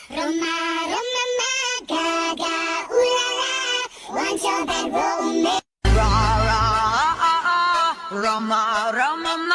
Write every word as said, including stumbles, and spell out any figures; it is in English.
Roma, Roma, ma, gaga, ooh la la, want your bed romance. Ra ra ah ah ah, Rama Rama